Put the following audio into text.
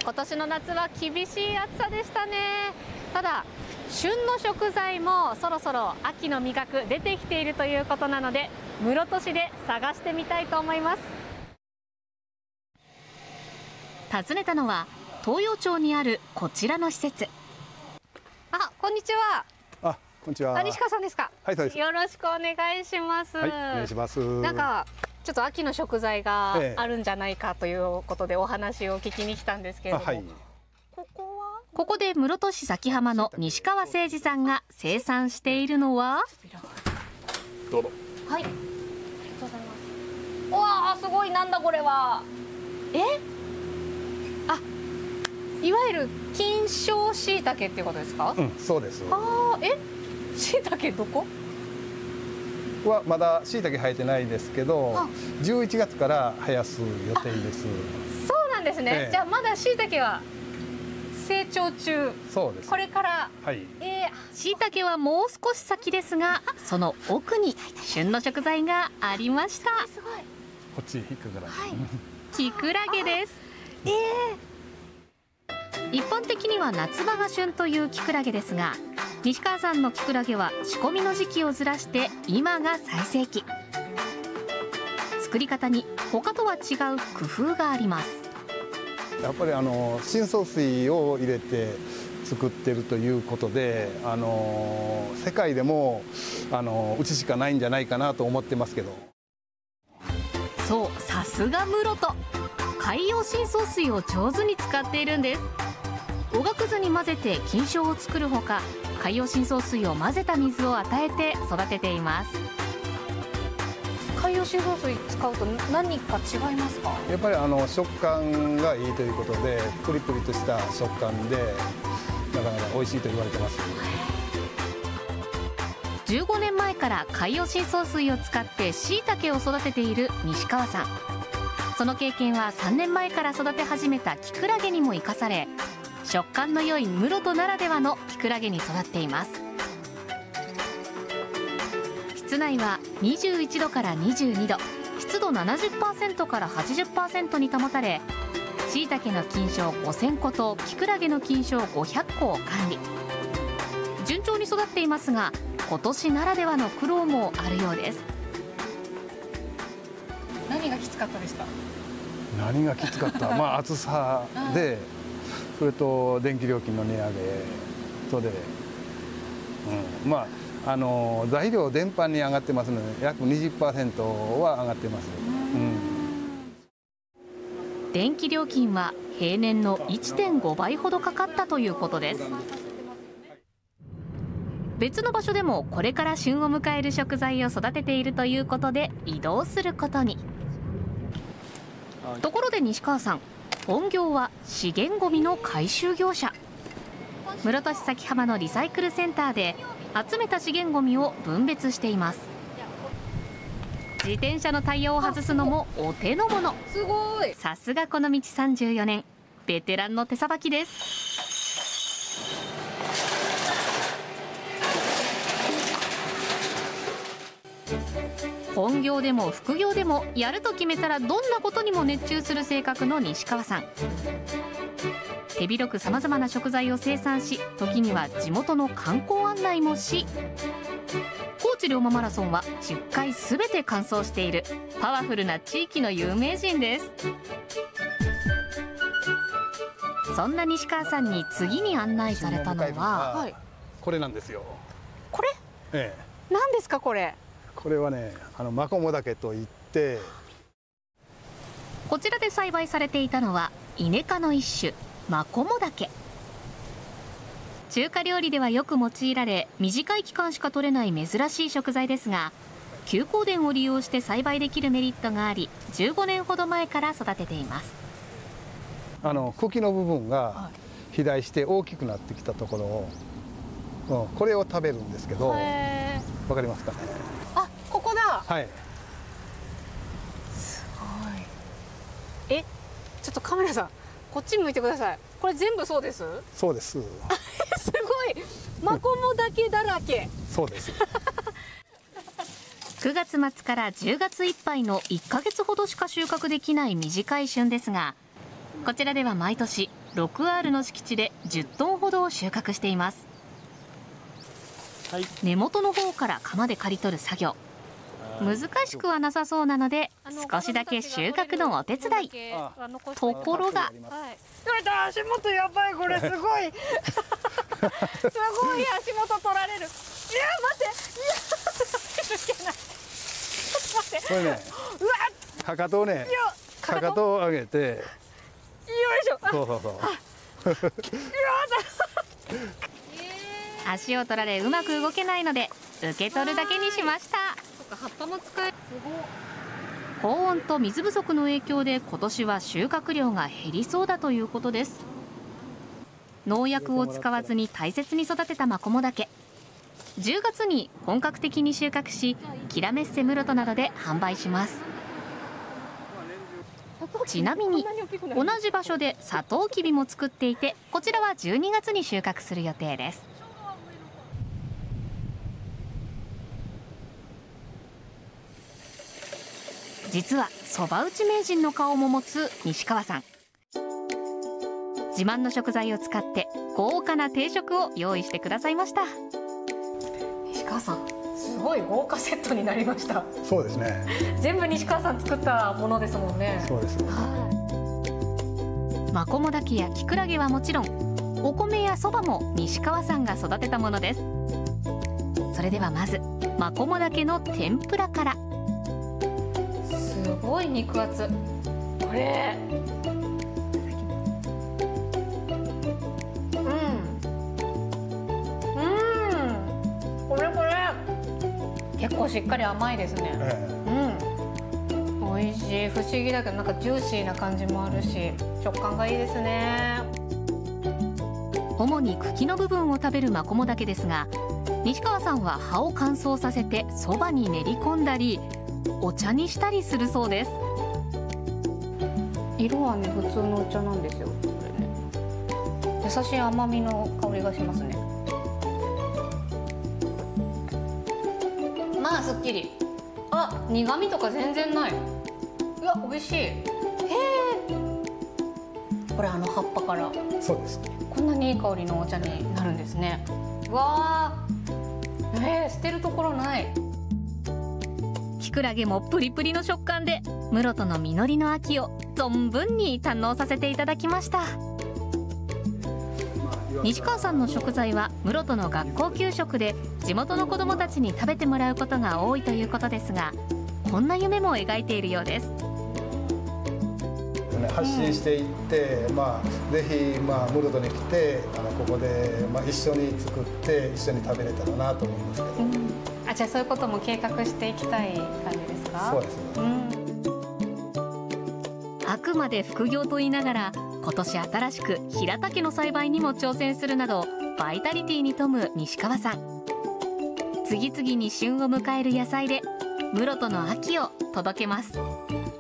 今年の夏は厳しい暑さでしたね。ただ旬の食材もそろそろ秋の味覚出てきているということなので、室戸市で探してみたいと思います。訪ねたのは東洋町にあるこちらの施設。あ、こんにちは。 あ、こんにちは。 西川さんですか。 はい、そうです。 よろしくお願いします。 はい、お願いします。 なんかちょっと秋の食材があるんじゃないかということでお話を聞きに来たんですけれども、はい、ここで室戸市崎浜の西川誠二さんが生産しているのは、 どうぞ。 はい、ありがとうございます。わあ、すごい。なんだこれは。あ、いわゆる金賞しいたけっていうことですか。 うん、そうです。 ああ、しいたけどこはまだしいたけ生えてないですけど、11月から生やす予定です。 そうなんですね。じゃあまだしいたけは成長中。 そうです。 これから。 はい。 しいたけはもう少し先ですが、その奥に旬の食材がありました。 こっち引っかからない。 キクラゲです。一般的には夏場が旬というキクラゲですが、西川さんのキクラゲは仕込みの時期をずらして今が最盛期。作り方に他とは違う工夫があります。 やっぱり深層水を入れて作ってるということで、世界でもうちしかないんじゃないかなと思ってますけど。 そう、さすが室戸。海洋深層水を上手に使っているんです。おがくずに混ぜて菌床を作るほか、海洋深層水を混ぜた水を与えて育てています。海洋深層水使うと何か違いますか。 やっぱり食感がいいということで、プリプリとした食感でなかなか美味しいと言われてます。 15年前から海洋深層水を使ってしいたけを育てている西川さん。その経験は3年前から育て始めたキクラゲにも生かされ、食感の良い室戸ならではのキクラゲに育っています。室内は21度から22度、湿度 70% から 80% に保たれ、しいたけの菌床5000個とキクラゲの菌床500個を管理。順調に育っていますが、今年ならではの苦労もあるようです。何がきつかったですか。 何がきつかったまあ暑さで、それと電気料金の値上げとで、まあ材料全般に上がってますので、約 20% は上がってます。 電気料金は平年の 1.5 倍ほどかかったということです。別の場所でもこれから旬を迎える食材を育てているということで移動することに。ところで西川さん、本業は資源ごみの回収業者。室戸市崎浜のリサイクルセンターで集めた資源ごみを分別しています。自転車のタイヤを外すのもお手の物。すごい。さすがこの道34年、ベテランの手さばきです。本業でも副業でもやると決めたらどんなことにも熱中する性格の西川さん。手広くさまざまな食材を生産し、時には地元の観光案内もし、高知龍馬マラソンは10回すべて完走しているパワフルな地域の有名人です。そんな西川さんに次に案内されたのは、 これなんですよ。 これ？何ですかこれ？ これはね、マコモダケといって、 こちらで栽培されていたのはイネ科の一種、マコモダケ。中華料理ではよく用いられ、短い期間しか取れない珍しい食材ですが、休耕田を利用して栽培できるメリットがあり、15年ほど前から育てています。 茎の部分が肥大して大きくなってきたところを、これを食べるんですけど、わかりますかね。 あ、ここだ。 はい。 すごい。ちょっとカメラさん、こっち向いてください。これ全部そうです？ そうです。 すごい。マコモダケだらけ。 そうです。 9月末から10月いっぱいの1ヶ月ほどしか収穫できない短い旬ですが、 こちらでは毎年6アールの敷地で10トンほどを収穫しています。 はい、 根元の方から鎌で刈り取る作業、難しくはなさそうなので少しだけ収穫のお手伝い。ところが、 足元やばい、これすごいすごい足元取られる。いや待って、いやこれね、かかとをね、かかとを上げて、 よいしょ。 そうそうそう。 足を取られうまく動けないので受け取るだけにしました。 葉っぱも使え。 高温と水不足の影響で今年は収穫量が減りそうだということです。農薬を使わずに大切に育てたマコモダケ、10月に本格的に収穫し、キラメッセ室戸などで販売します。ちなみに同じ場所でサトウキビも作っていて、こちらは12月に収穫する予定です。実はそば打ち名人の顔も持つ西川さん、自慢の食材を使って豪華な定食を用意してくださいました。 西川さん、すごい豪華セットになりました。 そうですね。 全部西川さん作ったものですもんね。 そうです。 マコモダケやキクラゲはもちろん、お米やそばも西川さんが育てたものです。それではまずマコモダケの天ぷらから。 すごい肉厚。これ。結構しっかり甘いですね。美味しい。不思議だけどなんかジューシーな感じもあるし、食感がいいですね。 主に茎の部分を食べるマコモダケですが、西川さんは葉を乾燥させてそばに練り込んだりお茶にしたりするそうです。 色はね、普通のお茶なんですよ。これね、優しい甘みの香りがしますね。まあすっきり。あ、苦味とか全然ない。いや、美味しい。へえ。これ葉っぱから。 そうです。 こんなにいい香りのお茶になるんですね。わあ。捨てるところない。 キクラゲもプリプリの食感で室戸の実りの秋を存分に堪能させていただきました。西川さんの食材は室戸の学校給食で地元の子どもたちに食べてもらうことが多いということですが、こんな夢も描いているようです。 発信していって、ぜひ室戸に来てここで一緒に作って一緒に食べれたらなと思いますけど。 あ、じゃあそういうことも計画していきたい感じですか？ そうです。 あくまで副業と言いながら今年新しく平竹の栽培にも挑戦するなどバイタリティに富む西川さん。次々に旬を迎える野菜で室戸の秋を届けます。